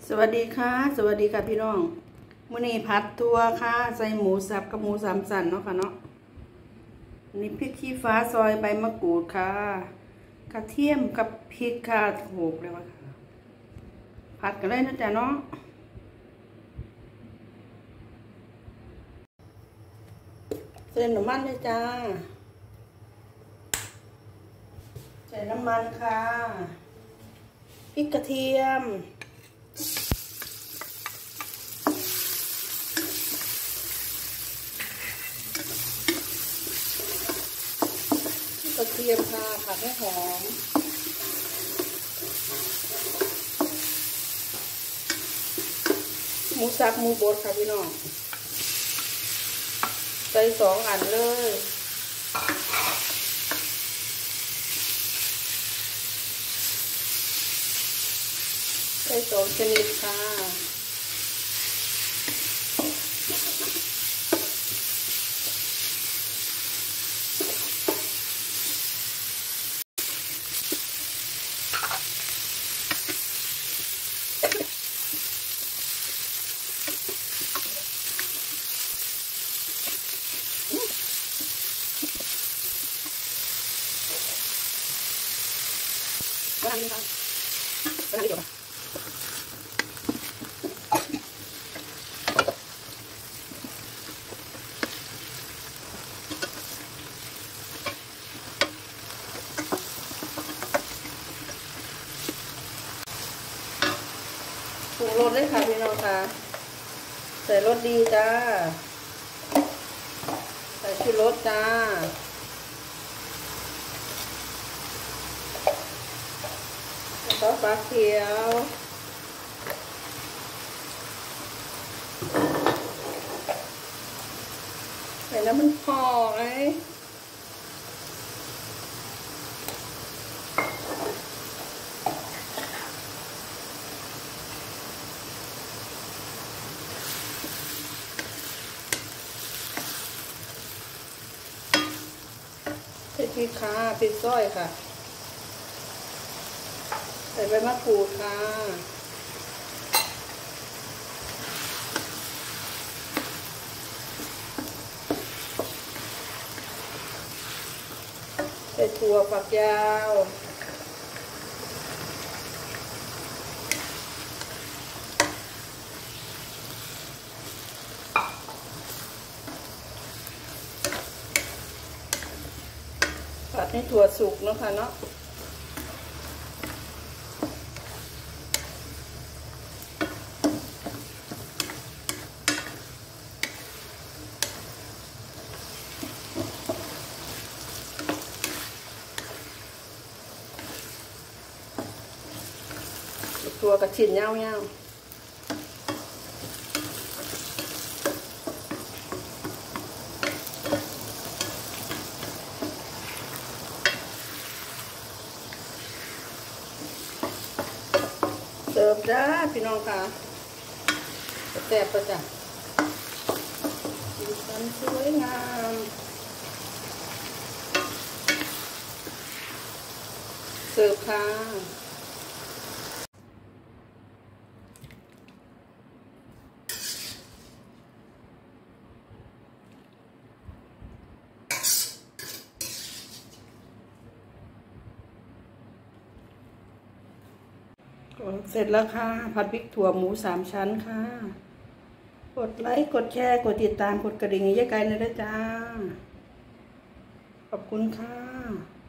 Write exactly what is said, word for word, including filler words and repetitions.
สวัสดีค่ะสวัสดีค่ะพี่น้องมื้อนี้ผัดทั่วค่ะใส่หมูสับกับหมูสามสันเนาะค่ะเนาะนี่พริกขี้ฟ้าซอยใบมะกรูดค่ะกระเทียมกับพริกค่ะโขลกเลยว่าค่ะผัดกันเลยนะจ๊ะเนาะใส่น้ำมันเลยจ้าใส่น้ำมันค่ะพริกกระเทียมกระเทียมค่ะผัดให้หอมหมูสับหมูบดค่ะพี่น้องใส่สองอันเลยใส่สองชนิดค่ะวางนี่ค่ะวางนี่เดี๋ยวค่ะปรุงรสเลยค่ะพี่น้องค่ะใส่รสดีจ้าใส่ชูรสจ้าซอสฟ้าเขียวใส่แล้วมันหอมไงใส่พริกค่ะพริกซ้อยค่ะใส่ใบมะกรูดค่ะใส่ถั่วฝักยาวผัดให้ถั่วสุกเนาะค่ะเนาะตัวกระชิ้นยาวๆเสิร์ฟจ้าพี่น้องค่ะแซ่บประจ้ะสีสันสวยงามเสิร์ฟค่ะเสร็จแล้วค่ะผัดพริกถั่วหมูสามชั้นค่ะกดไลค์กดแชร์กดติดตามกดกระดิ่งให้ยายไก่เลยนะจ้าขอบคุณค่ะ